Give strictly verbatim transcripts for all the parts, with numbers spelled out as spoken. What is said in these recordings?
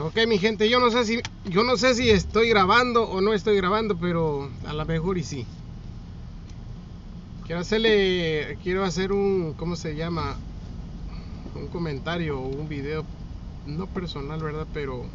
Ok, mi gente, yo no sé si yo no sé si estoy grabando o no estoy grabando, pero a lo mejor y sí. Quiero hacerle quiero hacer un ¿cómo se llama? Un comentario o un video no personal, ¿verdad? Pero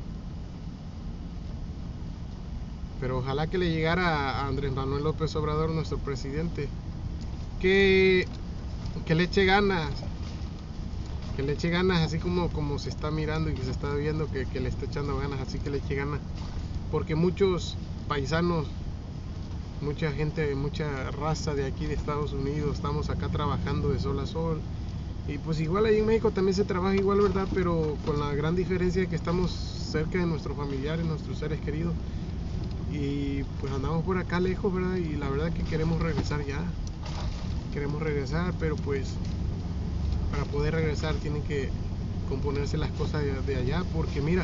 pero ojalá que le llegara a Andrés Manuel López Obrador, nuestro presidente, que que le eche ganas. Que le eche ganas, así como, como se está mirando y que se está viendo que, que le está echando ganas, así que le eche ganas, porque muchos paisanos, mucha gente, mucha raza de aquí de Estados Unidos, estamos acá trabajando de sol a sol, y pues igual ahí en México también se trabaja igual, ¿verdad? Pero con la gran diferencia de que estamos cerca de nuestros familiares, nuestros seres queridos, y pues andamos por acá lejos, ¿verdad? Y la verdad que queremos regresar ya, queremos regresar, pero pues para poder regresar tienen que componerse las cosas de, de allá, porque mira,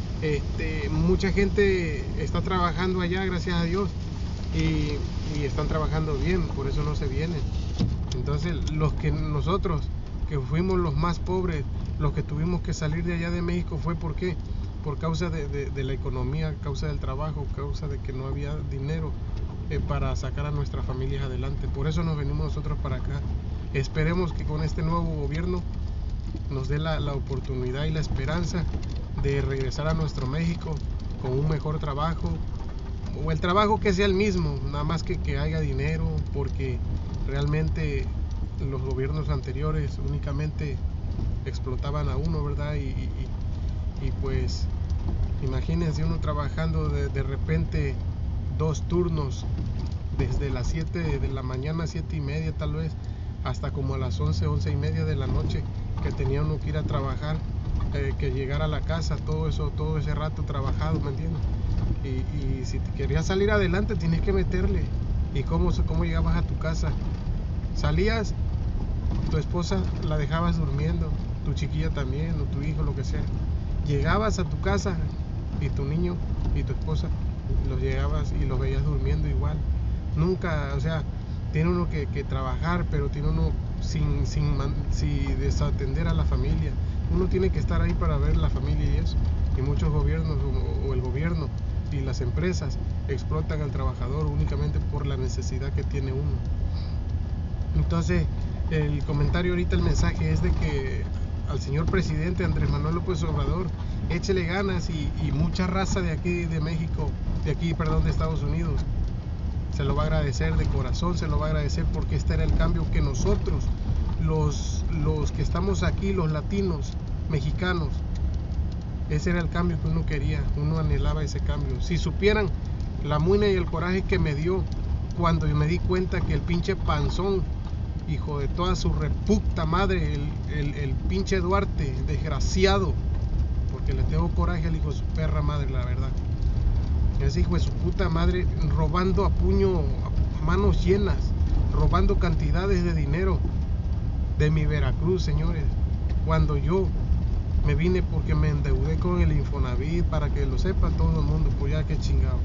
este, mucha gente está trabajando allá, gracias a Dios, y, y están trabajando bien, por eso no se vienen. Entonces los que nosotros, que fuimos los más pobres, los que tuvimos que salir de allá de México, fue ¿por qué? Por causa de, de, de la economía, causa del trabajo, causa de que no había dinero eh, para sacar a nuestras familias adelante. Por eso nos venimos nosotros para acá. Esperemos que con este nuevo gobierno nos dé la, la oportunidad y la esperanza de regresar a nuestro México con un mejor trabajo, o el trabajo que sea el mismo, nada más que que haya dinero, porque realmente los gobiernos anteriores únicamente explotaban a uno, ¿verdad? Y, y, y pues imagínense uno trabajando de, de repente dos turnos, desde las siete de la mañana, siete y media tal vez, hasta como a las once, once y media de la noche, que tenía uno que ir a trabajar, eh, que llegar a la casa, todo eso, todo ese rato trabajado, ¿me entiendes? Y, y si te querías salir adelante, tienes que meterle. ¿Y cómo, cómo llegabas a tu casa? Salías, tu esposa la dejabas durmiendo, tu chiquilla también, o tu hijo, lo que sea. Llegabas a tu casa y tu niño y tu esposa los llegabas y los veías durmiendo igual. Nunca, o sea, tiene uno que, que trabajar, pero tiene uno sin, sin, sin desatender a la familia. Uno tiene que estar ahí para ver la familia y eso. Y muchos gobiernos o, o el gobierno y las empresas explotan al trabajador únicamente por la necesidad que tiene uno. Entonces, el comentario ahorita, el mensaje es de que al señor presidente Andrés Manuel López Obrador, échele ganas, y, y mucha raza de aquí de México, de aquí, perdón, de Estados Unidos, se lo va a agradecer de corazón, se lo va a agradecer, porque este era el cambio que nosotros, los, los que estamos aquí, los latinos, mexicanos, ese era el cambio que uno quería, uno anhelaba ese cambio. Si supieran la muina y el coraje que me dio cuando me di cuenta que el pinche panzón, hijo de toda su reputa madre, el, el, el pinche Duarte, desgraciado, porque le tengo coraje al hijo de su perra madre, la verdad. Ese hijo de su puta madre, robando a puño, a manos llenas, robando cantidades de dinero de mi Veracruz, señores. Cuando yo me vine, porque me endeudé con el Infonavit, para que lo sepa todo el mundo, pues ya que chingado.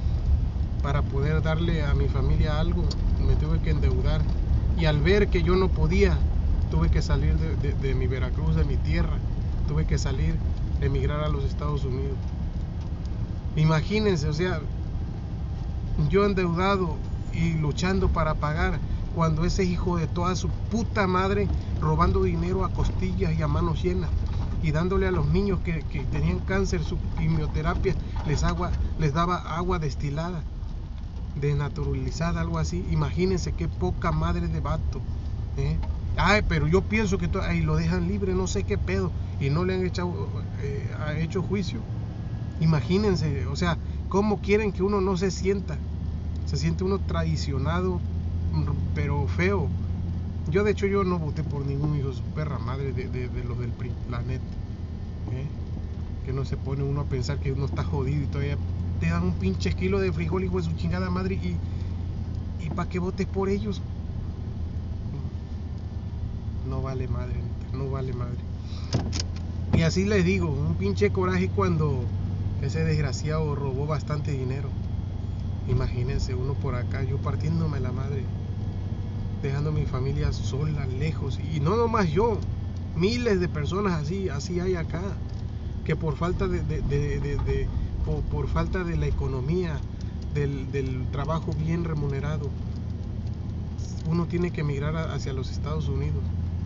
Para poder darle a mi familia algo, me tuve que endeudar. Y al ver que yo no podía, tuve que salir de, de, de mi Veracruz, de mi tierra. Tuve que salir, emigrar a los Estados Unidos. Imagínense, o sea, yo endeudado y luchando para pagar, cuando ese hijo de toda su puta madre robando dinero a costillas y a manos llenas, y dándole a los niños que, que tenían cáncer su quimioterapia, les, agua, les daba agua destilada, desnaturalizada, algo así. Imagínense qué poca madre de vato, ¿eh? Ay, pero yo pienso que ahí lo dejan libre, no sé qué pedo, y no le han echado, eh, ha hecho juicio. Imagínense, o sea, ¿cómo quieren que uno no se sienta? Se siente uno traicionado, pero feo. Yo, de hecho, yo no voté por ningún hijo de su perra madre de, de, de los del P R I, la neta, ¿eh? Que no se pone uno a pensar que uno está jodido y todavía te dan un pinche kilo de frijol, hijo de su chingada madre, y, y para que votes por ellos. No vale madre, no vale madre. Y así les digo, un pinche coraje cuando ese desgraciado robó bastante dinero. Imagínense uno por acá, yo partiéndome la madre, dejando a mi familia sola, lejos. Y no nomás yo, miles de personas así, así hay acá. que por falta de, de, de, de, de por, por falta de la economía, del, del trabajo bien remunerado, uno tiene que emigrar hacia los Estados Unidos.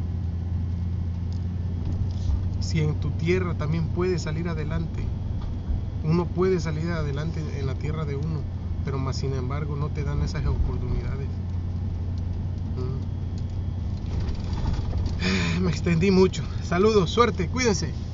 Si en tu tierra también puedes salir adelante, uno puede salir adelante en la tierra de uno, pero más sin embargo no te dan esas oportunidades. Mm. Me extendí mucho. Saludos, suerte, cuídense.